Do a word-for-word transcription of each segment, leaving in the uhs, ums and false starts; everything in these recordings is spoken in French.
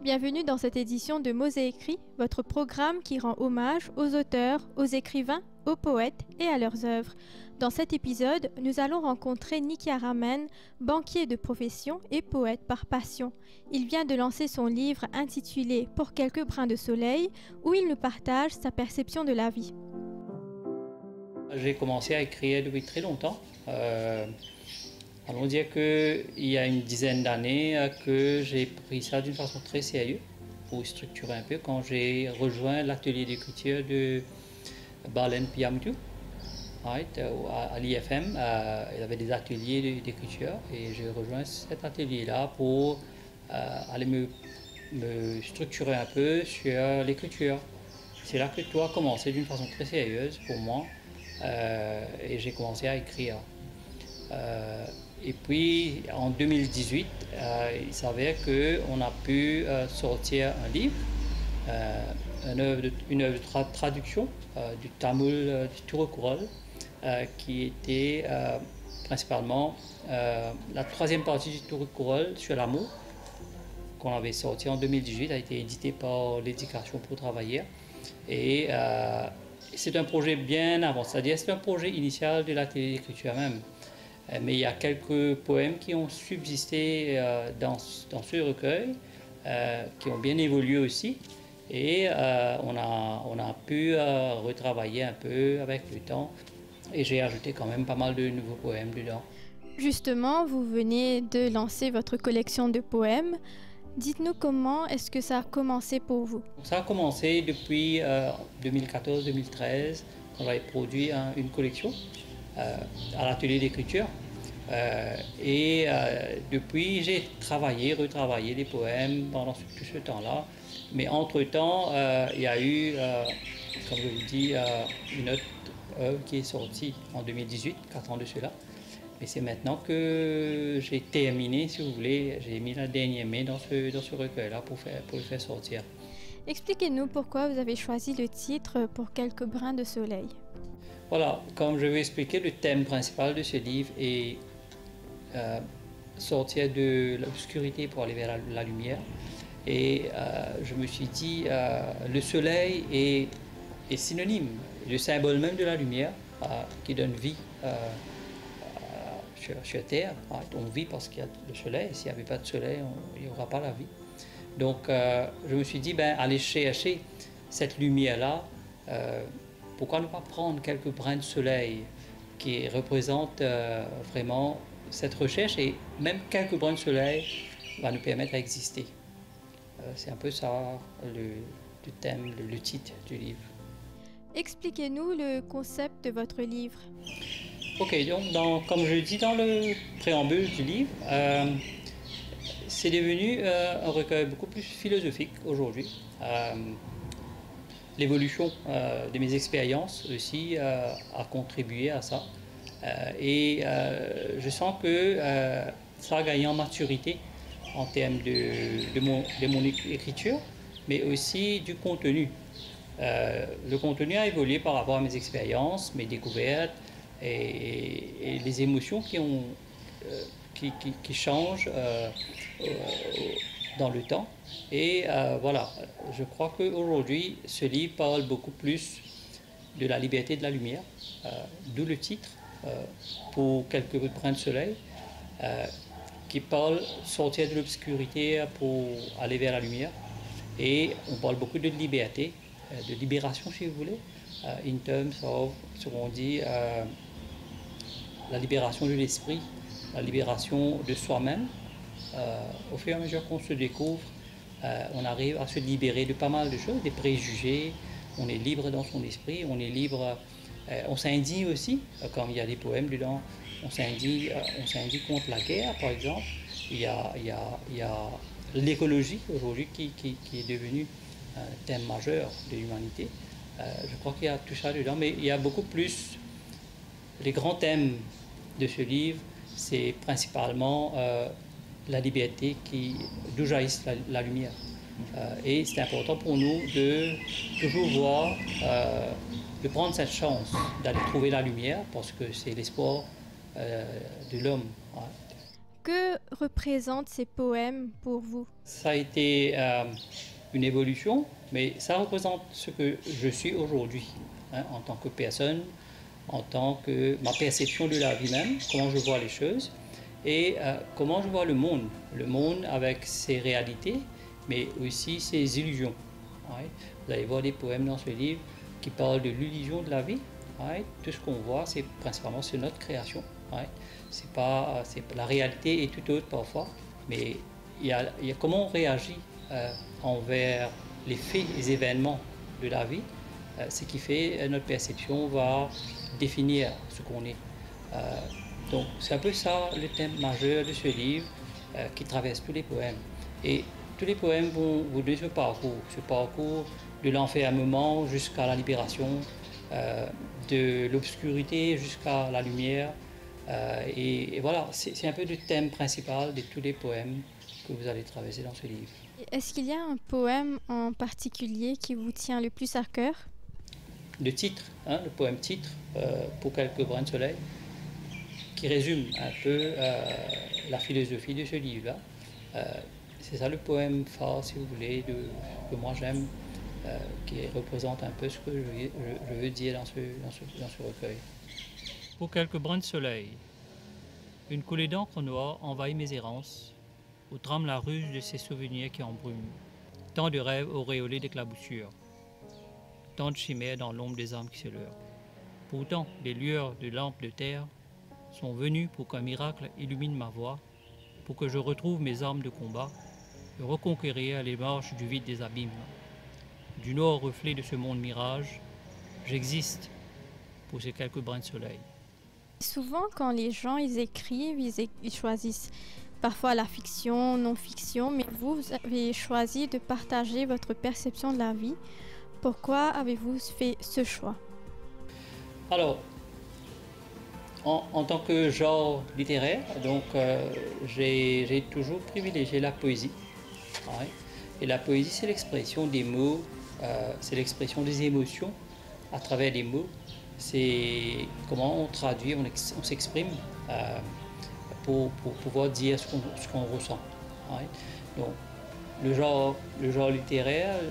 Bienvenue dans cette édition de Mots et Écrits, votre programme qui rend hommage aux auteurs, aux écrivains, aux poètes et à leurs œuvres. Dans cet épisode, nous allons rencontrer Niki Aramen, banquier de profession et poète par passion. Il vient de lancer son livre intitulé « Pour quelques brins de soleil » où il nous partage sa perception de la vie. J'ai commencé à écrire depuis très longtemps. Euh, allons dire qu'il y a une dizaine d'années que j'ai pris ça d'une façon très sérieuse pour structurer un peu quand j'ai rejoint l'atelier d'écriture de Balen Piamtu. Right, à l'I F M, euh, il y avait des ateliers d'écriture et j'ai rejoint cet atelier-là pour euh, aller me, me structurer un peu sur l'écriture. C'est là que tout a commencé d'une façon très sérieuse pour moi euh, et j'ai commencé à écrire. Euh, et puis en deux mille dix-huit, euh, il s'avère qu'on a pu euh, sortir un livre, euh, une œuvre de, une œuvre de tra traduction euh, du tamoul euh, du Thirukkural. Euh, qui était euh, principalement euh, la troisième partie du Thirukkural sur l'amour, qu'on avait sorti en deux mille dix-huit, a été édité par l'Éducation pour travailler. Et euh, c'est un projet bien avancé, c'est-à-dire c'est un projet initial de l'atelier d'écriture même. Euh, mais il y a quelques poèmes qui ont subsisté euh, dans, dans ce recueil, euh, qui ont bien évolué aussi. Et euh, on, a, on a pu euh, retravailler un peu avec le temps. Et j'ai ajouté quand même pas mal de nouveaux poèmes dedans. Justement, vous venez de lancer votre collection de poèmes. Dites-nous comment est-ce que ça a commencé pour vous? Ça a commencé depuis euh, deux mille quatorze deux mille treize, quand j'avais produit un, une collection euh, à l'atelier d'écriture. Euh, et euh, depuis, j'ai travaillé, retravaillé les poèmes pendant tout ce temps-là. Mais entre-temps, euh, il y a eu, euh, comme je vous dis, euh, une autre œuvre qui est sortie en deux mille dix-huit, quatre ans de cela. Et c'est maintenant que j'ai terminé, si vous voulez, j'ai mis la dernière main dans ce, dans ce recueil-là pour, faire, pour le faire sortir. Expliquez-nous pourquoi vous avez choisi le titre « Pour quelques brins de soleil ». Voilà, comme je vais expliquer, le thème principal de ce livre est euh, sortir de l'obscurité pour aller vers la, la lumière. Et euh, je me suis dit, euh, le soleil est, est synonyme, le symbole même de la lumière euh, qui donne vie euh, euh, sur, sur Terre. On vit parce qu'il y a le soleil, s'il n'y avait pas de soleil, on, il n'y aura pas la vie. Donc euh, je me suis dit, ben, aller chercher cette lumière-là, euh, pourquoi ne pas prendre quelques brins de soleil qui représentent euh, vraiment cette recherche, et même quelques brins de soleil va nous permettre d'exister. Euh, C'est un peu ça le, le thème, le, le titre du livre. Expliquez-nous le concept de votre livre. Ok, donc dans, comme je le dis dans le préambule du livre, euh, c'est devenu euh, un recueil beaucoup plus philosophique aujourd'hui. Euh, L'évolution euh, de mes expériences aussi euh, a contribué à ça. Euh, et euh, je sens que euh, ça a gagné en maturité en termes de, de, mon, de mon écriture, mais aussi du contenu. Euh, le contenu a évolué par rapport à mes expériences, mes découvertes et, et les émotions qui, ont, euh, qui, qui, qui changent euh, euh, dans le temps. Et euh, voilà, je crois qu'aujourd'hui, ce livre parle beaucoup plus de la liberté de la lumière, euh, d'où le titre, euh, pour quelques brins de soleil, euh, qui parle sortir de l'obscurité pour aller vers la lumière. Et on parle beaucoup de liberté, de libération si vous voulez, uh, in terms of ce qu'on dit, uh, la libération de l'esprit, la libération de soi-même. Uh, au fur et à mesure qu'on se découvre, uh, on arrive à se libérer de pas mal de choses, des préjugés, on est libre dans son esprit, on est libre, uh, on s'indigne aussi, uh, comme il y a des poèmes dedans, on s'indigne, uh, on s'indigne contre la guerre par exemple, il y a, il y a, il y a l'écologie aujourd'hui qui, qui, qui est devenue un thème majeur de l'humanité. Euh, je crois qu'il y a tout ça dedans, mais il y a beaucoup plus. Les grands thèmes de ce livre, c'est principalement euh, la liberté d'où jaillisse la, la lumière. Euh, et c'est important pour nous de toujours voir, euh, de prendre cette chance d'aller trouver la lumière, parce que c'est l'espoir euh, de l'homme. Ouais. Que représentent ces poèmes pour vous? Ça a été euh, une évolution, mais ça représente ce que je suis aujourd'hui, hein, en tant que personne, en tant que ma perception de la vie même, comment je vois les choses et euh, comment je vois le monde. Le monde avec ses réalités, mais aussi ses illusions. Ouais. Vous allez voir des poèmes dans ce livre qui parlent de l'illusion de la vie. Ouais. Tout ce qu'on voit, c'est principalement c'est notre création. Ouais. C'est pas, c'est, la réalité est tout autre parfois, mais il y a, il y a comment on réagit euh, envers les faits, les événements de la vie, euh, ce qui fait euh, notre perception va définir ce qu'on est. Euh, donc c'est un peu ça le thème majeur de ce livre euh, qui traverse tous les poèmes. Et tous les poèmes vont vous donner ce parcours, ce parcours de l'enfermement jusqu'à la libération, euh, de l'obscurité jusqu'à la lumière. Euh, et, et voilà, c'est, c'est un peu le thème principal de tous les poèmes que vous allez traverser dans ce livre. Est-ce qu'il y a un poème en particulier qui vous tient le plus à cœur? Le titre, hein, le poème titre, euh, Pour quelques brins de soleil, qui résume un peu euh, la philosophie de ce livre-là. Euh, c'est ça le poème phare, si vous voulez, de, que moi j'aime, euh, qui représente un peu ce que je, je, je veux dire dans ce, dans, ce, dans ce recueil. Pour quelques brins de soleil, une coulée d'encre noire envahit mes errances, où trame la ruse de ces souvenirs qui embrument. Tant de rêves auréolés d'éclaboussures, tant de chimères dans l'ombre des âmes qui se leurrent. Pourtant, les lueurs de lampes de terre sont venues pour qu'un miracle illumine ma voie, pour que je retrouve mes armes de combat et reconquérir les marches du vide des abîmes. Du nord reflet de ce monde mirage, j'existe pour ces quelques brins de soleil. Souvent, quand les gens ils écrivent, ils, é- ils choisissent parfois la fiction, non-fiction, mais vous, vous avez choisi de partager votre perception de la vie. Pourquoi avez-vous fait ce choix? Alors, en, en tant que genre littéraire, donc euh, j'ai, j'ai toujours privilégié la poésie. Ouais. Et la poésie, c'est l'expression des mots, euh, c'est l'expression des émotions à travers les mots. C'est comment on traduit, on, ex, on s'exprime euh, pour, pour pouvoir dire ce qu'on, ce qu'on ressent. Ouais. Donc, le genre, le genre littéraire euh,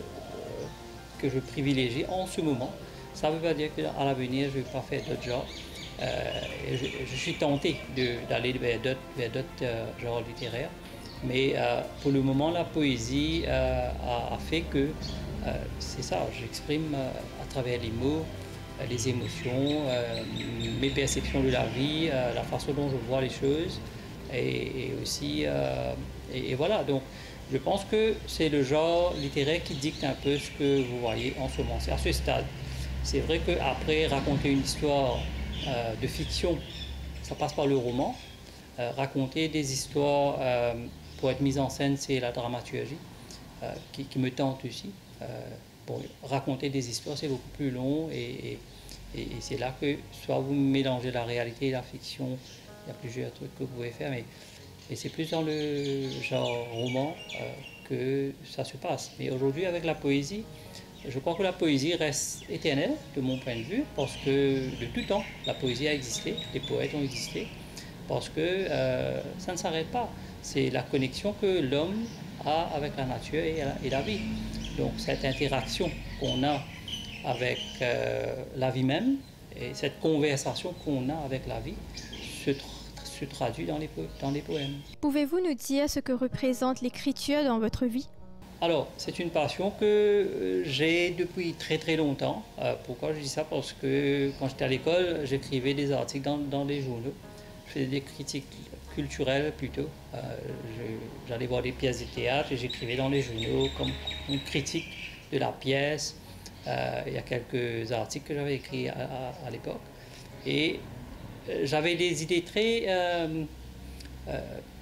que je privilégie en ce moment, ça ne veut pas dire qu'à l'avenir, je ne vais pas faire d'autres genres. Euh, je, je suis tenté de, d'aller vers d'autres, vers d'autres euh, genres littéraires. Mais euh, pour le moment, la poésie euh, a, a fait que euh, c'est ça, j'exprime euh, à travers les mots, euh, les émotions, euh, mes perceptions de la vie, euh, la façon dont je vois les choses. Et, et aussi, euh, et, et voilà, donc je pense que c'est le genre littéraire qui dicte un peu ce que vous voyez en ce moment. C'est à ce stade. C'est vrai qu'après, raconter une histoire euh, de fiction, ça passe par le roman. Euh, raconter des histoires euh, pour être mise en scène, c'est la dramaturgie euh, qui, qui me tente aussi. Euh, bon, raconter des histoires, c'est beaucoup plus long et, et, et c'est là que soit vous mélangez la réalité et la fiction, il y a plusieurs trucs que vous pouvez faire, mais, mais c'est plus dans le genre roman euh, que ça se passe. Mais aujourd'hui, avec la poésie, je crois que la poésie reste éternelle de mon point de vue parce que de tout temps, la poésie a existé, les poètes ont existé. Parce que euh, ça ne s'arrête pas. C'est la connexion que l'homme a avec la nature et la, et la vie. Donc cette interaction qu'on a avec euh, la vie même et cette conversation qu'on a avec la vie se, tra- se traduit dans les, po- dans les poèmes. Pouvez-vous nous dire ce que représente l'écriture dans votre vie? Alors, c'est une passion que j'ai depuis très très longtemps. Euh, pourquoi je dis ça? Parce que quand j'étais à l'école, j'écrivais des articles dans, dans les journaux. Je faisais des critiques culturelles plutôt. Euh, je, j'allais voir des pièces de théâtre et j'écrivais dans les journaux comme une critique de la pièce. Euh, il y a quelques articles que j'avais écrits à, à, à l'époque. Et euh, j'avais des idées très euh, euh,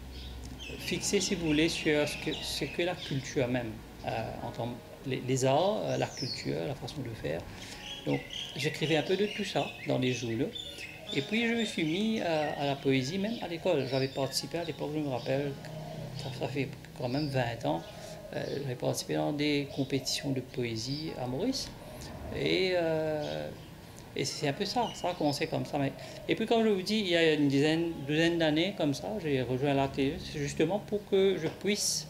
fixées, si vous voulez, sur ce que, ce que la culture même, euh, en tant, les, les arts, euh, la culture, la façon de faire. Donc j'écrivais un peu de tout ça dans les journaux. Et puis je me suis mis à, à la poésie, même à l'école. J'avais participé à l'époque, je me rappelle, ça, ça fait quand même vingt ans, euh, j'avais participé dans des compétitions de poésie à Maurice. Et euh, Et c'est un peu ça, ça a commencé comme ça. Mais... Et puis comme je vous dis, il y a une dizaine, douzaine d'années comme ça, j'ai rejoint la télé, justement pour que je puisse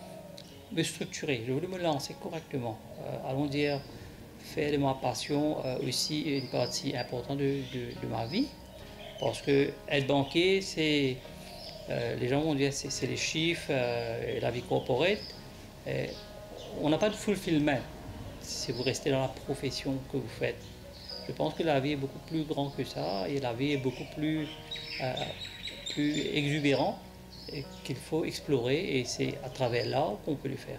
me structurer. Je voulais me lancer correctement. Euh, allons dire, faire de ma passion euh, aussi une partie importante de, de, de ma vie. Parce que être banquier, c'est... Euh, les gens vont dire c'est, c'est les chiffres euh, et la vie corporate. Et on n'a pas de fulfillment si vous restez dans la profession que vous faites. Je pense que la vie est beaucoup plus grande que ça et la vie est beaucoup plus, euh, plus exubérante et qu'il faut explorer et c'est à travers l'art qu'on peut le faire.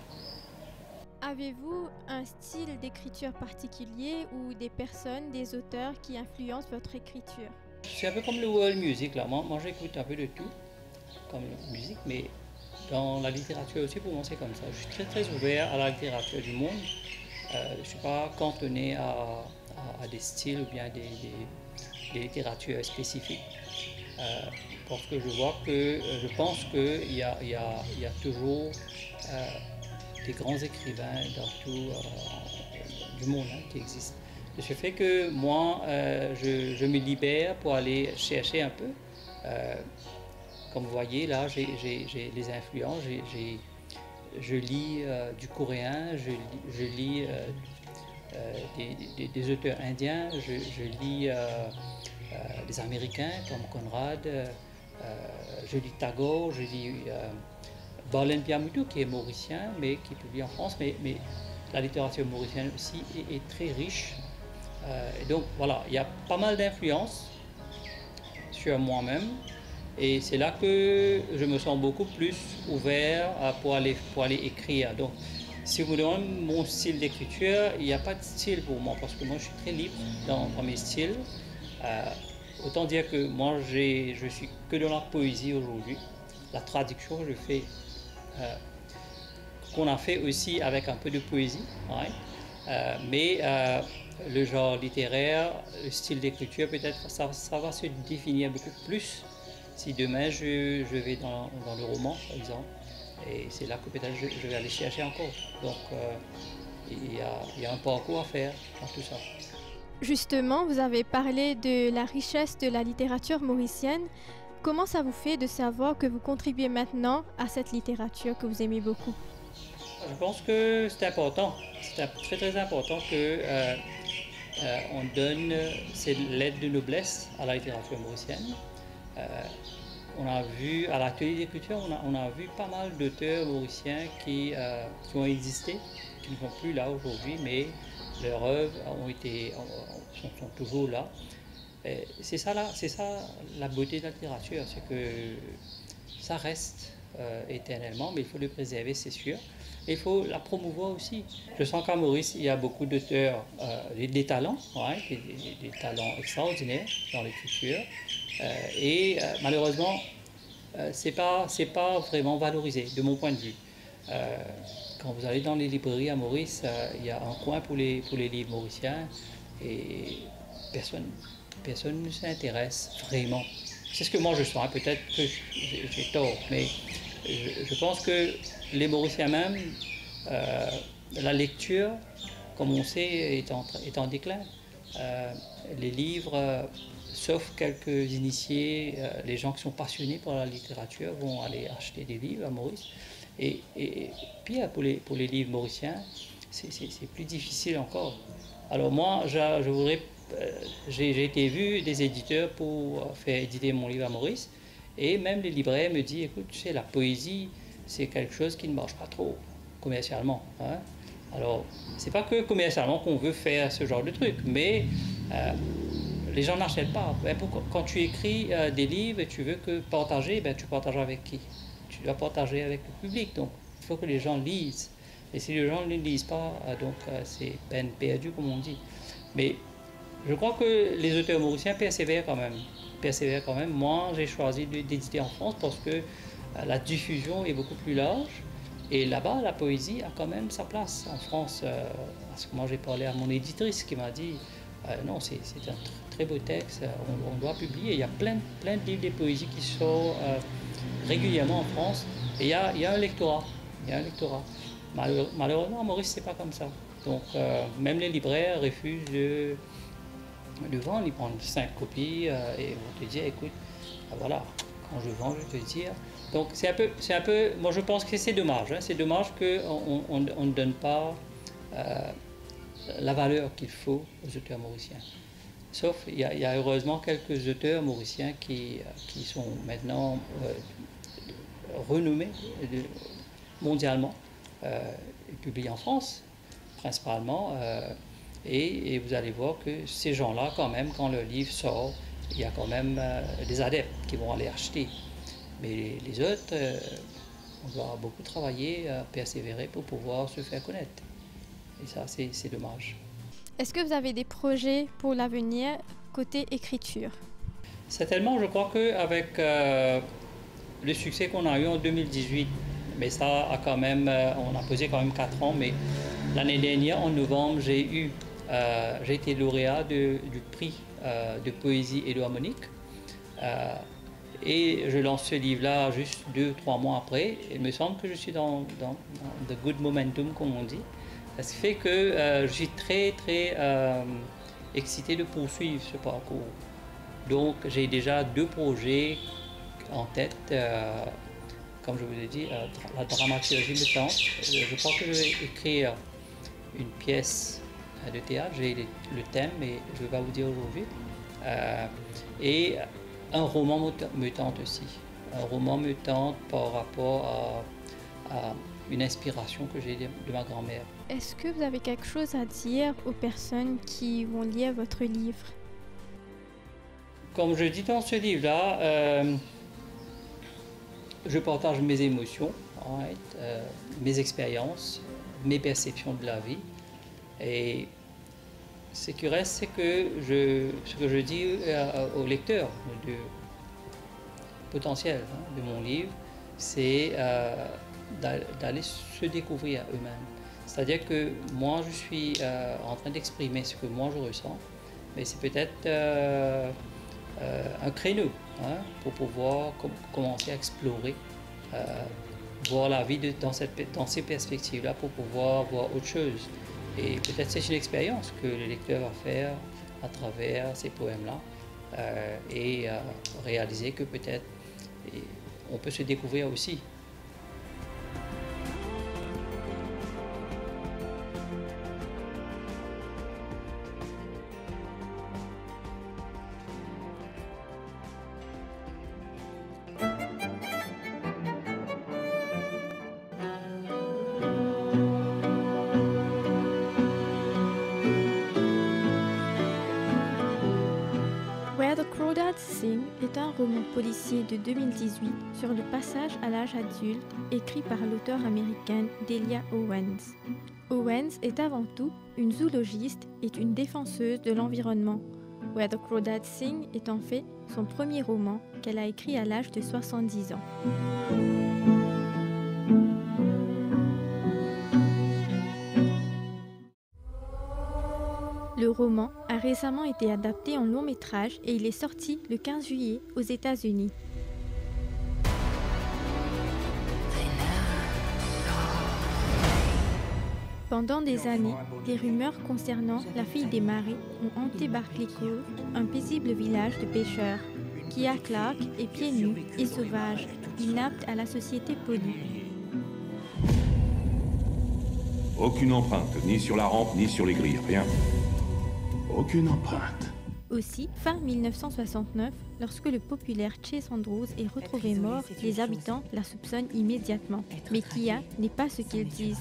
Avez-vous un style d'écriture particulier ou des personnes, des auteurs qui influencent votre écriture? C'est un peu comme le world music là. Moi, moi j'écoute un peu de tout comme la musique, mais dans la littérature aussi pour moi c'est comme ça. Je suis très très ouvert à la littérature du monde. Euh, je ne suis pas cantonné à, à, à des styles ou bien des, des, des littératures spécifiques. Euh, parce que je vois que, je pense qu'il y a, il y, a, il y a toujours euh, des grands écrivains dans tout euh, du monde hein, qui existent. De ce fait que moi, euh, je, je me libère pour aller chercher un peu. Euh, comme vous voyez, là, j'ai, j'ai, j'ai les influences, j'ai, j'ai je lis euh, du coréen, je, je lis euh, euh, des, des, des auteurs indiens, je, je lis euh, euh, des Américains comme Conrad, euh, je lis Tagore, je lis euh, Barlen Biamutu qui est mauricien mais qui publie en France, mais, mais la littérature mauricienne aussi est, est très riche. Euh, et donc voilà, il y a pas mal d'influences sur moi-même. Et c'est là que je me sens beaucoup plus ouvert pour aller, pour aller écrire. Donc, si vous demandez mon style d'écriture, il n'y a pas de style pour moi parce que moi je suis très libre dans, dans mes styles. Euh, autant dire que moi j'ai, je suis que dans la poésie aujourd'hui. La traduction, je fais, euh, qu'on a fait aussi avec un peu de poésie. Ouais. Euh, mais euh, le genre littéraire, le style d'écriture, peut-être ça, ça va se définir beaucoup plus. Si demain je, je vais dans, dans le roman, par exemple, et c'est là que peut-être je, je vais aller chercher encore. Donc euh, il, y a, il y a un parcours à faire dans tout ça. Justement, vous avez parlé de la richesse de la littérature mauricienne. Comment ça vous fait de savoir que vous contribuez maintenant à cette littérature que vous aimez beaucoup? Je pense que c'est important. C'est très très important que euh, euh, on donne cette lettre de noblesse à la littérature mauricienne. Euh, on a vu à l'atelier d'écriture, on a, on a vu pas mal d'auteurs mauriciens qui, euh, qui ont existé, qui ne sont plus là aujourd'hui, mais leurs œuvres ont été, sont, sont toujours là. Et c'est ça, là, c'est ça la beauté de la littérature, c'est que ça reste euh, éternellement, mais il faut le préserver, c'est sûr. Et il faut la promouvoir aussi. Je sens qu'à Maurice, il y a beaucoup d'auteurs, euh, des, des talents, ouais, des, des, des talents extraordinaires dans l'écriture. Euh, et euh, malheureusement, euh, ce n'est pas, c'est pas vraiment valorisé, de mon point de vue. Euh, quand vous allez dans les librairies à Maurice, euh, il y a un coin pour les, pour les livres mauriciens et personne, personne ne s'intéresse vraiment. C'est ce que moi je sens, hein. Peut-être que j'ai, j'ai tort, mais je, je pense que les Mauriciens même, euh, la lecture, comme on sait, est en, est en déclin. Euh, les livres, euh, sauf quelques initiés, euh, les gens qui sont passionnés par la littérature vont aller acheter des livres à Maurice. Et, et, et puis pour les, pour les livres mauriciens, c'est, c'est, c'est plus difficile encore. Alors moi, je, je voudrais, euh, j'ai, j'ai été vu des éditeurs pour faire éditer mon livre à Maurice, et même les libraires me disent, écoute, tu sais, la poésie, c'est quelque chose qui ne marche pas trop commercialement. Hein. Alors, c'est pas que commercialement qu'on veut faire ce genre de truc, mais euh, les gens n'achètent pas. Ben, pourquoi, quand tu écris euh, des livres et tu veux que partager, ben, tu partages avec qui? Tu dois partager avec le public. Donc, il faut que les gens lisent. Et si les gens ne lisent pas, euh, donc euh, c'est peine perdue, comme on dit. Mais je crois que les auteurs mauriciens persévèrent quand même. Persévèrent quand même. Moi, j'ai choisi d'éditer en France parce que la diffusion est beaucoup plus large et là-bas la poésie a quand même sa place en France, euh, parce que moi j'ai parlé à mon éditrice qui m'a dit euh, non, c'est, c'est un tr- très beau texte, on, on doit publier. Il y a plein, plein de livres de poésie qui sortent euh, régulièrement en France et il y a, il y a un lectorat, il y a un lectorat. Malheure, malheureusement à Maurice c'est pas comme ça, donc euh, même les libraires refusent de, le vendre, ils prennent cinq copies euh, et vont te dire, écoute, ben voilà, quand je vends, je vais te dire. Donc c'est un peu, c'est un peu, moi je pense que c'est dommage, hein, c'est dommage qu'on on, on ne donne pas euh, la valeur qu'il faut aux auteurs mauriciens. Sauf, il y, a, il y a heureusement quelques auteurs mauriciens qui, qui sont maintenant euh, renommés de, mondialement, euh, et publiés en France, principalement. Euh, et, et vous allez voir que ces gens-là, quand même, quand leur livre sort, il y a quand même euh, des adeptes qui vont aller acheter. Mais les, les autres, euh, on doit beaucoup travailler, euh, persévérer pour pouvoir se faire connaître. Et ça, c'est dommage. Est-ce que vous avez des projets pour l'avenir côté écriture? Certainement, je crois qu'avec euh, le succès qu'on a eu en deux mille dix-huit, mais ça a quand même, euh, on a posé quand même quatre ans, mais l'année dernière, en novembre, j'ai eu, euh, j'ai été lauréat de, du prix euh, de poésie Édouard Monique. Euh, et je lance ce livre-là juste deux, trois mois après. Il me semble que je suis dans, dans, dans the good momentum, comme on dit. Ce qui fait que euh, je suis très, très euh, excité de poursuivre ce parcours. Donc, j'ai déjà deux projets en tête. Euh, comme je vous l'ai dit, euh, la dramaturgie me tente. Je crois que je vais écrire une pièce de théâtre. J'ai le thème, mais je ne vais pas vous dire aujourd'hui. Euh, et un roman me tente aussi. Un roman me tente par rapport à, à une inspiration que j'ai de, de ma grand-mère. Est-ce que vous avez quelque chose à dire aux personnes qui vont lire votre livre? Comme je dis dans ce livre-là, euh, je partage mes émotions, right, euh, mes expériences, mes perceptions de la vie. Et ce qui reste, c'est que je, ce que je dis euh, aux lecteurs de, potentiels hein, de mon livre, c'est euh, d'aller se découvrir eux-mêmes. C'est-à-dire que moi, je suis euh, en train d'exprimer ce que moi je ressens, mais c'est peut-être euh, euh, un créneau hein, pour pouvoir com commencer à explorer, euh, voir la vie de, dans, cette, dans ces perspectives-là pour pouvoir voir autre chose. Et peut-être c'est une expérience que le lecteur va faire à travers ces poèmes-là euh, et euh, réaliser que peut-être on peut se découvrir aussi. Where the Crawdads Sing est un roman policier de deux mille dix-huit sur le passage à l'âge adulte, écrit par l'auteure américaine Delia Owens. Owens est avant tout une zoologiste et une défenseuse de l'environnement. Where the Crawdads Sing est en fait son premier roman qu'elle a écrit à l'âge de soixante-dix ans. Le roman a récemment été adapté en long métrage et il est sorti le quinze juillet aux États-Unis. Pendant des années, des rumeurs concernant la fille des marées ont hanté Barclay Cove, un paisible village de pêcheurs. Kia Clark est pieds nus et sauvage, inapte à la société polie. Aucune empreinte, ni sur la rampe, ni sur les grilles, rien. Aucune empreinte. Aussi, fin mille neuf cent soixante-neuf, lorsque le populaire Chase Andrews est retrouvé mort, les habitants la soupçonnent immédiatement. Mais Kia n'est pas ce qu'ils disent.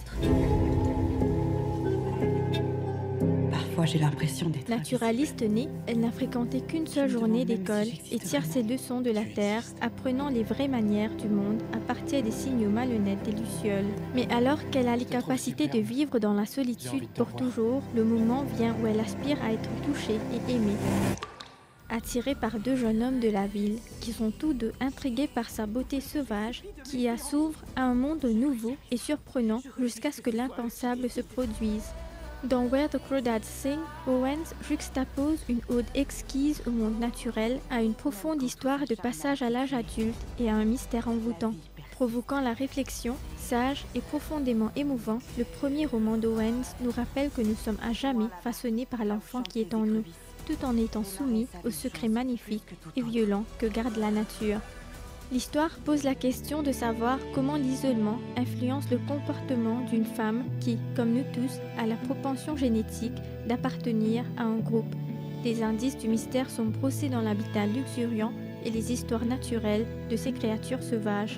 Parfois, j'ai l'impression d'être... Naturaliste née, elle n'a fréquenté qu'une seule journée d'école et tire ses leçons de la Terre, apprenant les vraies manières du monde à partir des signaux malhonnêtes des lucioles. Mais alors qu'elle a les capacités de vivre dans la solitude pour toujours, le moment vient où elle aspire à être touchée et aimée. Attirée par deux jeunes hommes de la ville, qui sont tous deux intrigués par sa beauté sauvage, Kia s'ouvre à un monde nouveau et surprenant jusqu'à ce que l'impensable se produise. Dans Where the Crawdads Sing, Owens juxtapose une ode exquise au monde naturel, à une profonde histoire de passage à l'âge adulte et à un mystère envoûtant. Provoquant la réflexion, sage et profondément émouvant, le premier roman d'Owens nous rappelle que nous sommes à jamais façonnés par l'enfant qui est en nous. tout en étant soumis aux secrets magnifiques et violents que garde la nature. L'histoire pose la question de savoir comment l'isolement influence le comportement d'une femme qui, comme nous tous, a la propension génétique d'appartenir à un groupe. Des indices du mystère sont brossés dans l'habitat luxuriant et les histoires naturelles de ces créatures sauvages.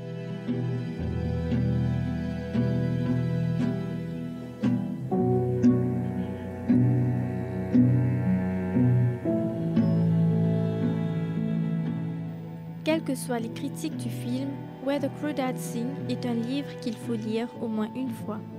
Quelles que soient les critiques du film, Where the Crawdads Sing est un livre qu'il faut lire au moins une fois.